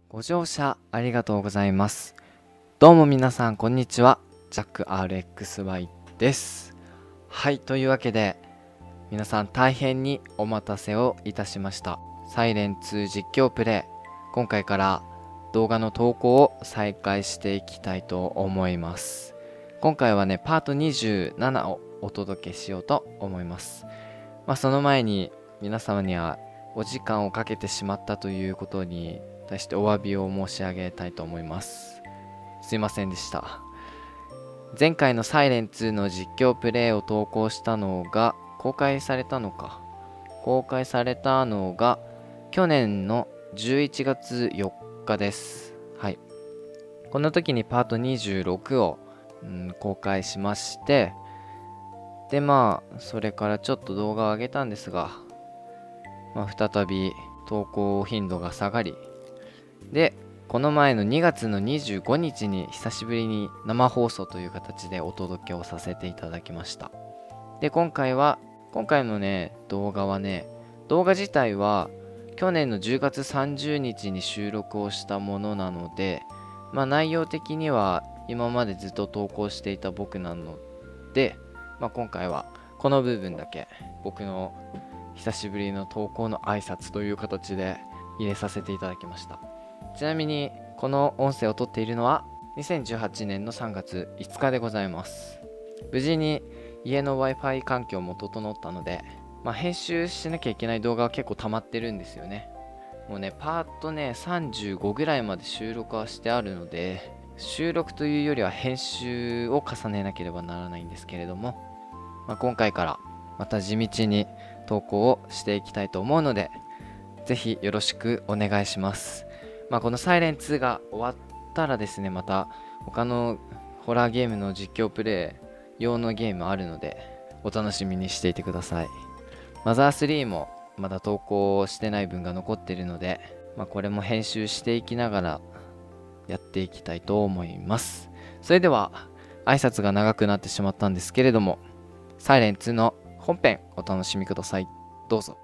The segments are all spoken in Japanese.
ご乗車ありがとうございます。どうも皆さんこんにちは。ジャック RXY です。はい、というわけで皆さん大変にお待たせをいたしました。サイレン2実況プレイ、今回から動画の投稿を再開していきたいと思います。今回はね、パート27をお届けしようと思います。その前に皆様にはお時間をかけてしまったということに対してお詫びを申し上げたいと思います。すいませんでした。前回のサイレン2の実況プレイを投稿したのが公開されたのが去年の11月4日です。はい。この時にパート26を、公開しまして、でそれからちょっと動画を上げたんですが、再び投稿頻度が下がり、でこの前の2月の25日に久しぶりに生放送という形でお届けをさせていただきました。で今回のね動画自体は去年の10月30日に収録をしたものなので、内容的には今までずっと投稿していた僕なので、今回はこの部分だけ僕の久しぶりの投稿の挨拶という形で入れさせていただきました。ちなみにこの音声を撮っているのは2018年の3月5日でございます。無事に家の Wi-Fi 環境も整ったので、編集しなきゃいけない動画は結構溜まってるんですよね。もうねパート35ぐらいまで収録はしてあるので、収録というよりは編集を重ねなければならないんですけれども、今回からまた地道に投稿をしていきたいと思うので、ぜひよろしくお願いします。このサイレン2が終わったらですね、また他のホラーゲームの実況プレイ用のゲームあるのでお楽しみにしていてください。マザー3もまだ投稿してない分が残っているので、これも編集していきながらやっていきたいと思います。それでは挨拶が長くなってしまったんですけれども、サイレン2の本編お楽しみください。どうぞ。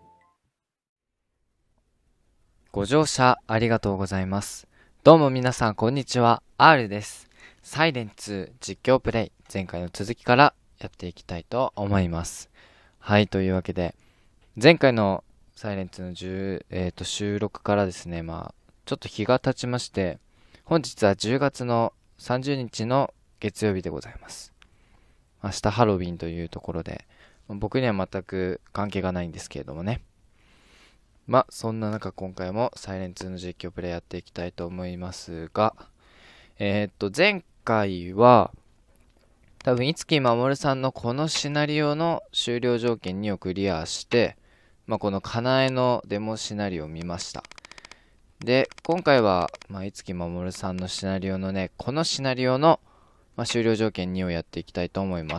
ご乗車ありがとうございます。どうも皆さんこんにちは、R です。サイレン2実況プレイ、前回の続きからやっていきたいと思います。はい、というわけで前回のサイレン2の収録からですね、ちょっと日が経ちまして、本日は10月の30日の月曜日でございます。明日ハロウィンというところで、僕には全く関係がないんですけれどもね。そんな中今回もサイレン2の実況プレイやっていきたいと思いますが、前回は多分五木守さんのこのシナリオの終了条件2をクリアして、このかなえのデモシナリオを見ました。で今回は五木守さんのシナリオのね、このシナリオの、終了条件2をやっていきたいと思います。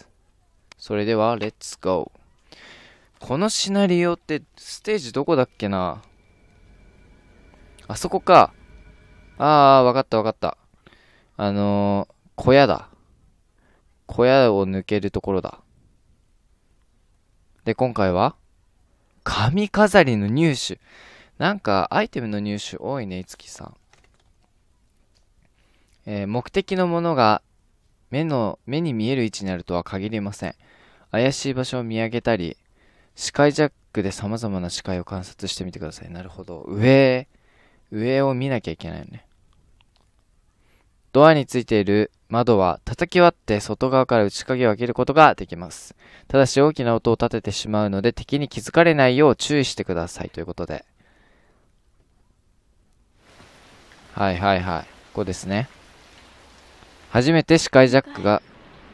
それではレッツゴー。このシナリオってステージどこだっけな。あそこか。わかった。小屋だ。小屋を抜けるところだ。で今回は髪飾りの入手。なんかアイテムの入手多いね、いつきさん。目的のものが目に見える位置にあるとは限りません。怪しい場所を見上げたり、視界ジャックで様々な視界を観察してみてください。なるほど。上を見なきゃいけないよね。ドアについている窓は叩き割って外側から内鍵を開けることができます。ただし大きな音を立ててしまうので敵に気づかれないよう注意してくださいということで。はい。ここですね。初めて視界ジャックが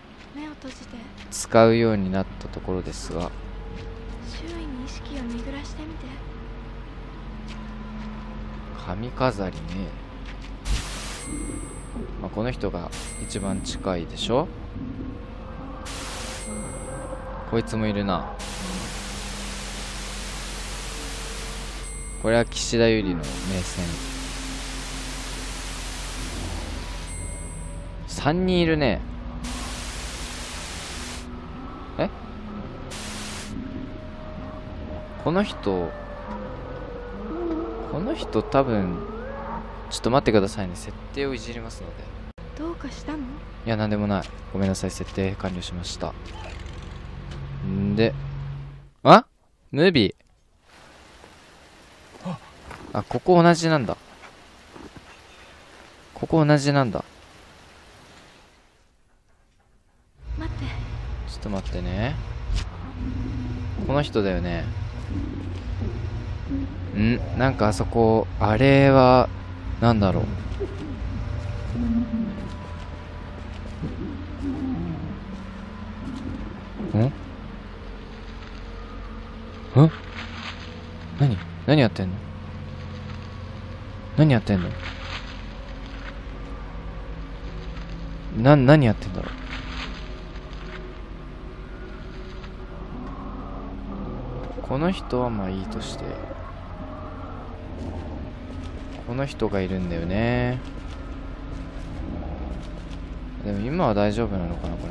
使うようになったところですが、 周囲に意識を巡らしてみて。 髪飾りね。この人が一番近いでしょ。こいつもいるな。これは岸田由里の名戦。3人いるね。この人多分ちょっと待ってくださいね。設定をいじりますので。 どうかしたの？ いや、なんでもない。ごめんなさい。設定完了しました。んで、あ、ムービー。あ、ここ同じなんだ。ここ同じなんだ。 待って。 ちょっと待ってね。この人だよね。なんかあそこ、あれは、なんだろう。何やってんの？何やってんの？何やってんだろう。この人はまあいいとして、この人がいるんだよね。でも今は大丈夫なのかな、これ。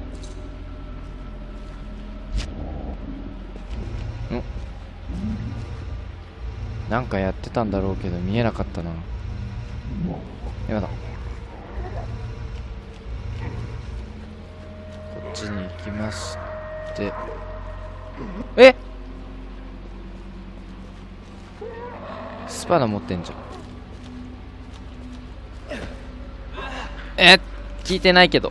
なんかやってたんだろうけど見えなかったな。やだ。こっちに行きまして、スパナ持ってんじゃん。聞いてないけど。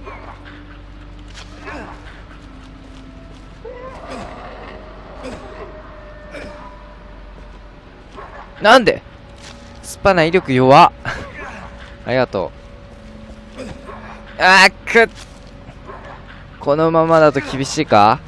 なんでスパナ威力弱っ。ありがとう。このままだと厳しいか。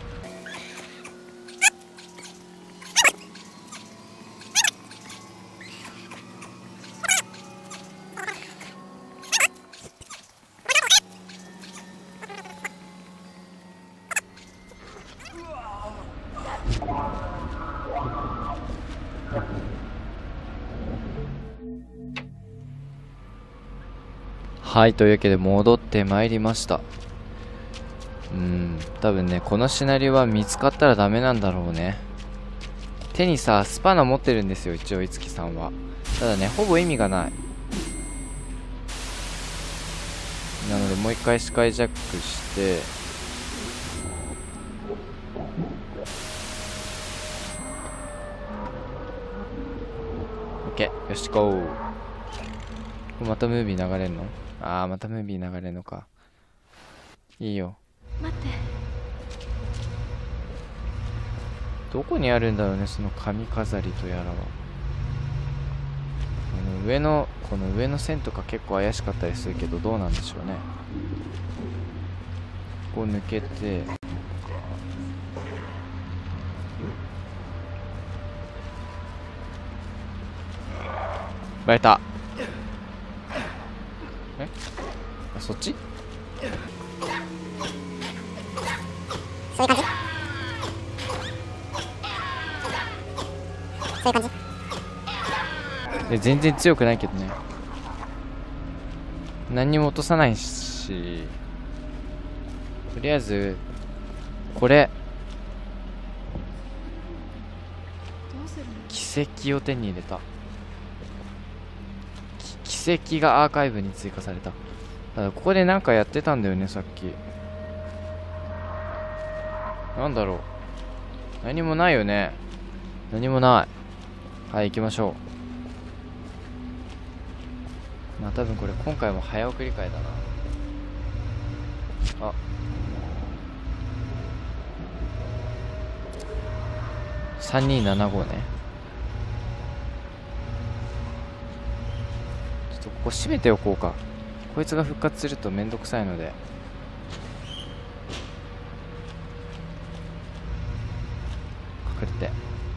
はい、というわけで戻ってまいりました。多分ね、このシナリオは見つかったらダメなんだろうね。手にさ、スパナ持ってるんですよ、一応、いつきさんは。ただね、ほぼ意味がない。なので、もう一回視界ジャックして、オッケー、よし、ゴー。またムービー流れんの？またムービー流れんのか。いいよ。 待って。 どこにあるんだろうね、その髪飾りとやらは。この上の線とか結構怪しかったりするけど、どうなんでしょうね。ここ抜けて、バレた。そっち？ そういう感じ？そういう感じ？ 全然強くないけどね。何にも落とさないし、とりあえずこれどうするの？ 奇跡を手に入れた。奇跡がアーカイブに追加された。ただここでなんかやってたんだよね、さっき。なんだろう。何もないよね。何もない。はい、行きましょう。まあ多分これ今回も早送り会だな。3275ね。ちょっとここ閉めておこうか。こいつが復活するとめんどくさいので。隠れて。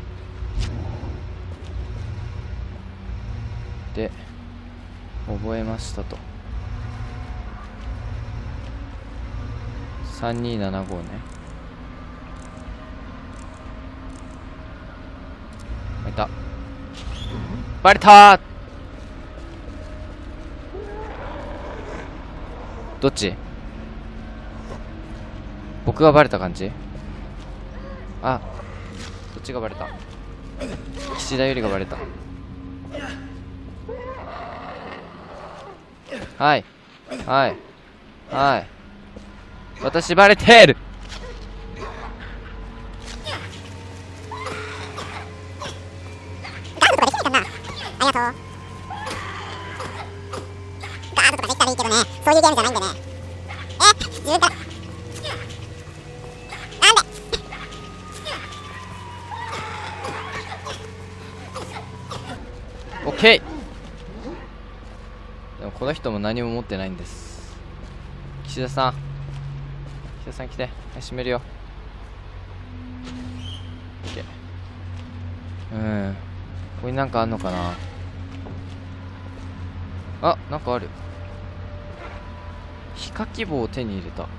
で、覚えましたと。3275ね。いた。バレたー。どっち？僕がバレた感じ？どっちがバレた？岸田よりがバレた。 はいはいはい。私バレてる。 ガードとかできないかな。ありがとう。ガードとかできたらいいけどね、そういうゲームじゃないんでね。自分からなんで。 オッケー。でもこの人も何も持ってないんです。岸田さん、岸田さん来て。はい、閉めるよ。オッケー。ここになんかあんのかな。あ、なんかある。ヒカキ棒を手に入れた。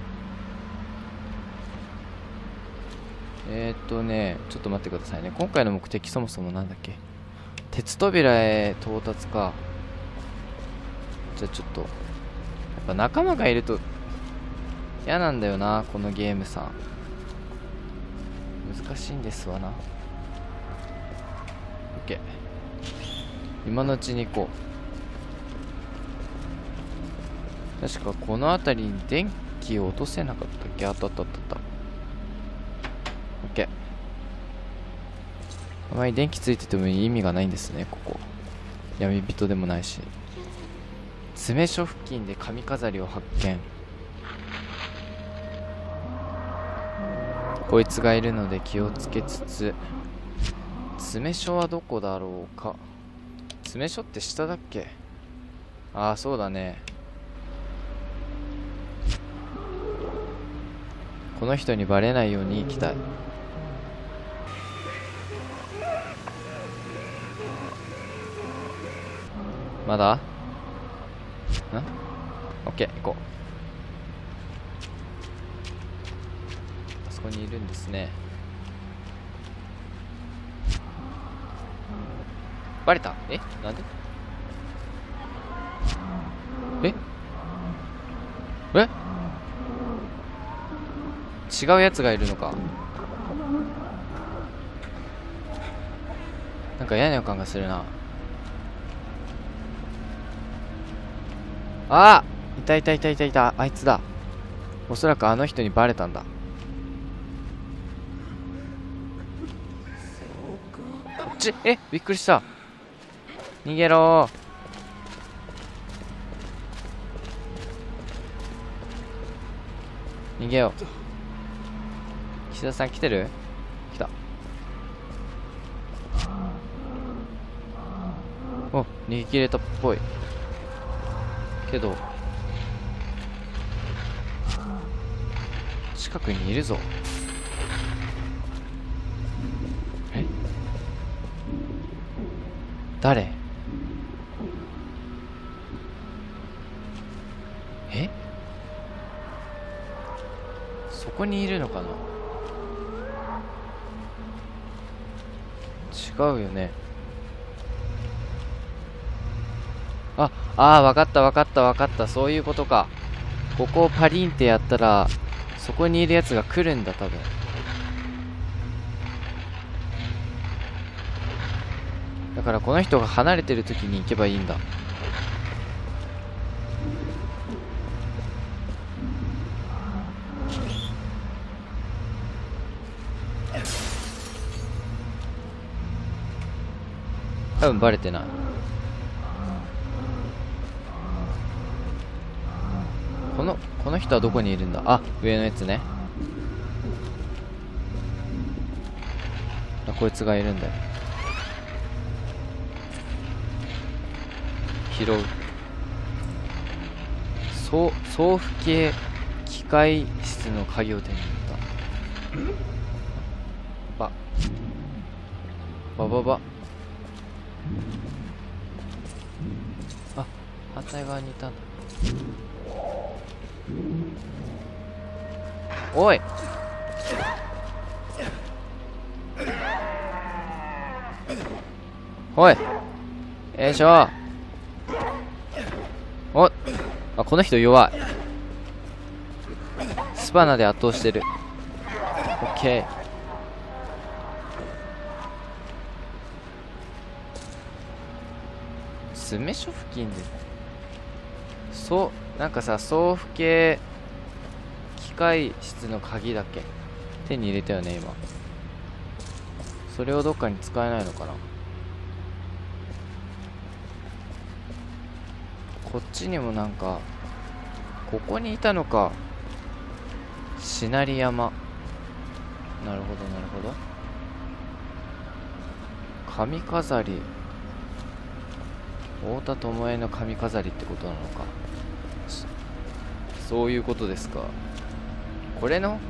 ちょっと待ってくださいね。今回の目的そもそもなんだっけ。鉄扉へ到達か。じゃあちょっとやっぱ仲間がいると嫌なんだよな、このゲームさ。難しいんですわな。オッケー。今のうちに行こう。確かこの辺りに電気を落とせなかったっけ。あったあったあった。オッケー。あまり電気ついてても意味がないんですね、ここ。闇人でもないし。詰所付近で髪飾りを発見。こいつがいるので気をつけつつ。詰所はどこだろうか。詰所って下だっけ。ああ、そうだね。この人にバレないように行きたい。まだん？オッケー、行こう。あそこにいるんですね。バレた？なんで？違うやつがいるのか。なんか嫌な予感がするな。あー、いたいたいたいたいた。あいつだ。おそらくあの人にバレたんだ。こっち。びっくりした。逃げろー。逃げよう。岸田さん来てる？来た。お、逃げ切れたっぽいけど近くにいるぞ。誰？そこにいるのかな。違うよね。わかったわかったわかった。そういうことか。ここをパリンってやったらそこにいるやつが来るんだ、多分。だからこの人が離れてる時に行けばいいんだ。多分バレてない。この人はどこにいるんだ。あ、上のやつね。こいつがいるんだよ。拾う。送付系機械室の鍵を手に入れた。バあ、反対側にいたんだ。おい、おい、よいしょ。この人弱い。スパナで圧倒してる。オッケー。詰所付近でなんかさ、送付系機械室の鍵だっけ、手に入れたよね今。それをどっかに使えないのかな。こっちにもなんか、ここにいたのか。しなり山。なるほどなるほど。髪飾り、太田巴の髪飾りってことなのか。そういうことですか。これの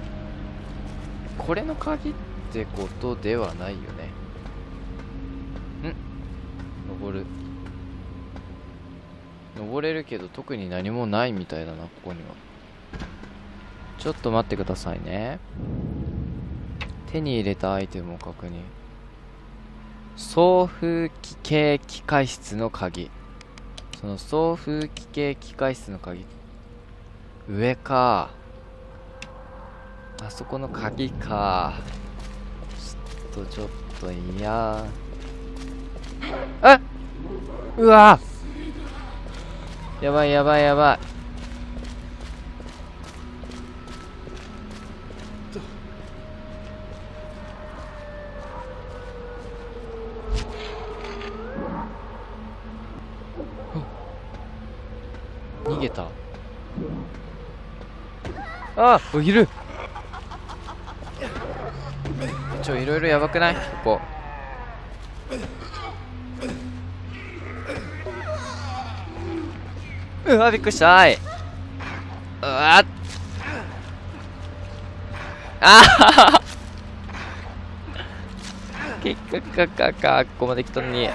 鍵ってことではないよね。登れるけど特に何もないみたいだな、ここには。ちょっと待ってくださいね。手に入れたアイテムを確認。送風機系機械室の鍵。その送風機系機械室の鍵、上か。あそこの鍵か。ちょっといやー。うわー、やばいやばいやばい。逃げた。いる。いろいろやばくない？ここ。びっくりしたーい。結果ここまで来たのに。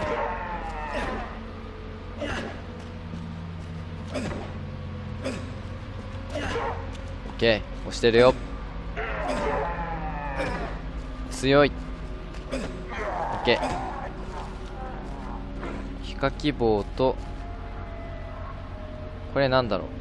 オッケー、押してるよ。強い。オッケー。ヒカキ棒と、これなんだろう。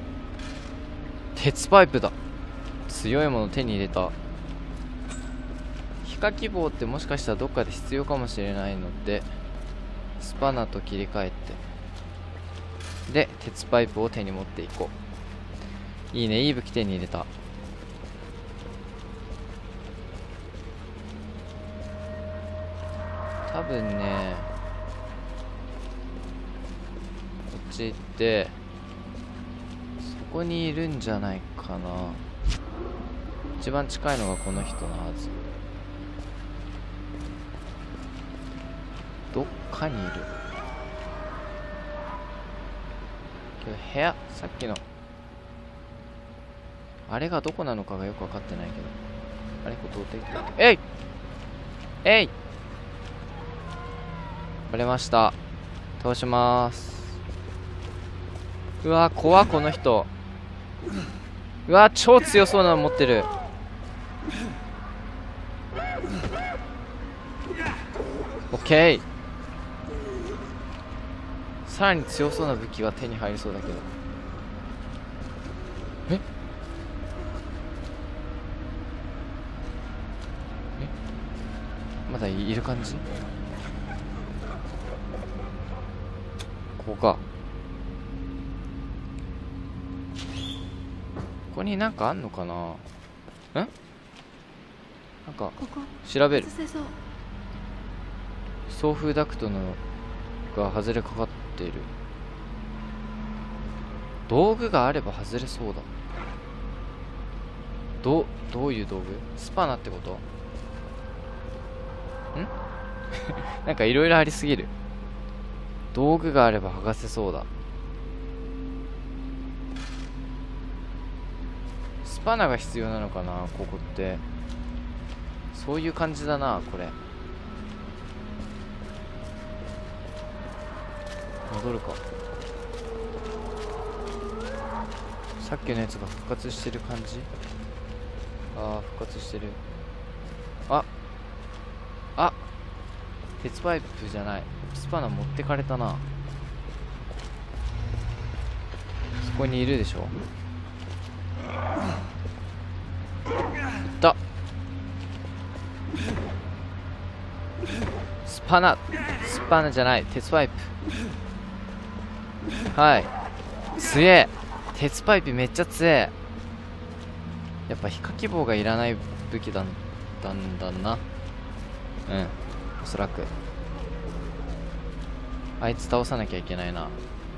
鉄パイプだ。強いもの手に入れた。ヒカキ棒ってもしかしたらどっかで必要かもしれないので、スパナと切り替えて、で鉄パイプを手に持っていこう。いいね、いい武器手に入れた。多分ね、こっち行ってそこにいるんじゃないかな。一番近いのがこの人のはず。どっかにいるけど、部屋、さっきのあれがどこなのかがよく分かってないけど。あれ、ここ通ってえいバレました。倒しまーす。うわー、怖っ、この人。うわー、超強そうなの持ってる。オッケー。さらに強そうな武器が手に入りそうだけど。まだいる感じ？ここか。ここになんかあんのかな？なんか調べる。送風ダクトのが外れかかっている。道具があれば外れそうだ。どういう道具？スパナってこと？なんかいろいろありすぎる。道具があれば剥がせそうだ。スパナが必要なのかな、ここって。そういう感じだな、これ。戻るか。さっきのやつが復活してる感じ。復活してる。鉄パイプじゃない。スパナ持ってかれたな。そこにいるでしょ。いったスパナじゃない、鉄パイプ。はい、 強え。鉄パイプめっちゃ強え。やっぱヒカキ棒がいらない武器だったんだな。うん、おそらくあいつ倒さなきゃいけないな。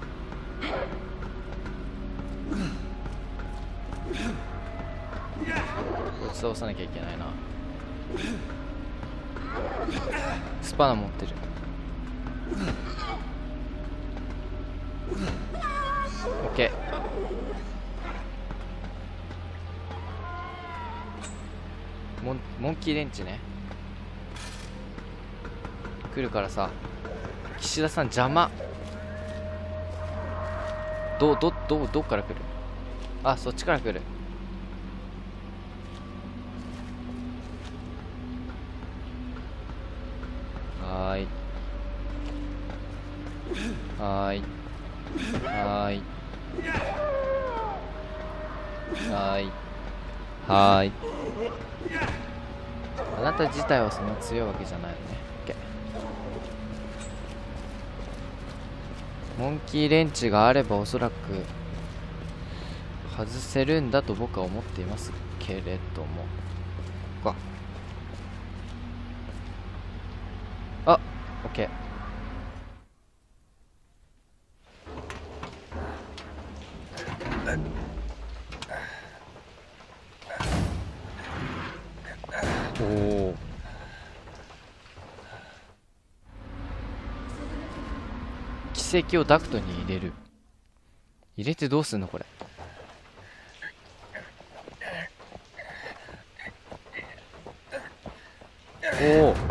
こいつ倒さなきゃいけないな。スパナ持ってる。オッケー。モンキーレンチね。来るからさ、岸田さん邪魔。どっから来る？あ、そっちから来る。はーいはーいはーいはーいはーい。あなた自体はそんな強いわけじゃないよね。モンキーレンチがあればおそらく外せるんだと僕は思っていますけれども。あ、オッケー。おお。奇跡をダクトに入れる。入れてどうすんのこれ。おお。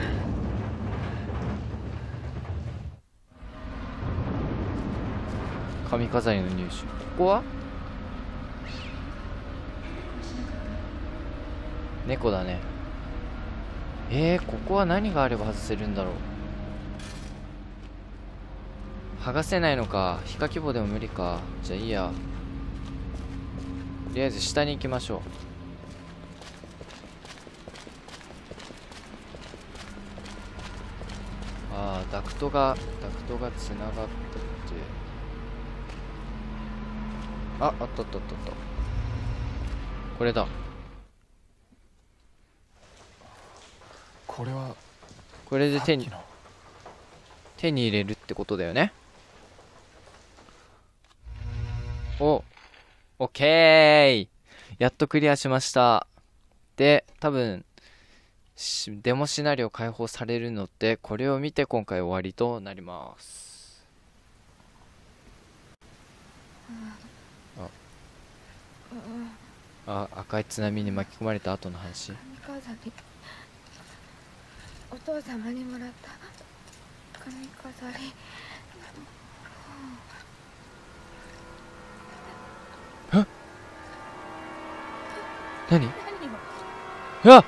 髪飾りの入手。ここは猫だね。ここは何があれば外せるんだろう。剥がせないのか。ヒカキ棒でも無理か。じゃあいいや。とりあえず下に行きましょう。ああ、ダクトがつながってて、あった。これだ。これで手に入れるってことだよね。オッケー。やっとクリアしました。で、多分デモシナリオ解放されるので、これを見て今回終わりとなります。赤い津波に巻き込まれた後の話。 お父様にもらった髪飾り。 何？うわっ！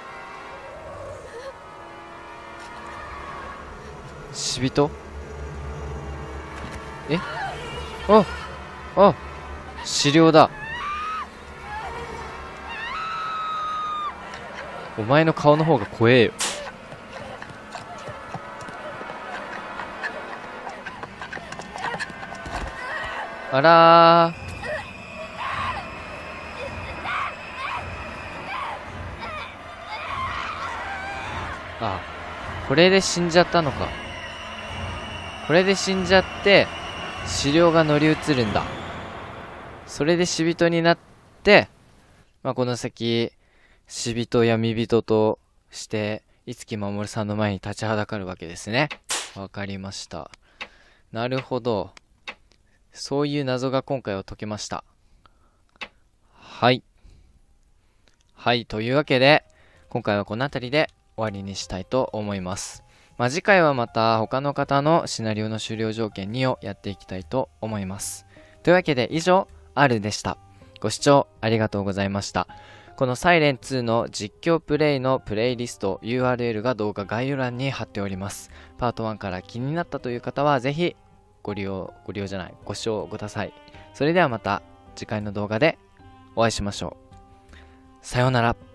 死人？資料だ。お前の顔の方が怖えよ。あらー。これで死んじゃったのか。これで死んじゃって資料が乗り移るんだ。それで死人になって、この先死人闇人として五木守さんの前に立ちはだかるわけですね。わかりました。なるほど。そういう謎が今回は解けました。はい、というわけで今回はこの辺りで終わりにしたいと思います。次回はまた他の方のシナリオの終了条件2をやっていきたいと思います。というわけで以上、Rでした。ご視聴ありがとうございました。このサイレン2の実況プレイのプレイリスト URL が動画概要欄に貼っております。パート1から気になったという方はぜひご視聴ください。それではまた次回の動画でお会いしましょう。さようなら。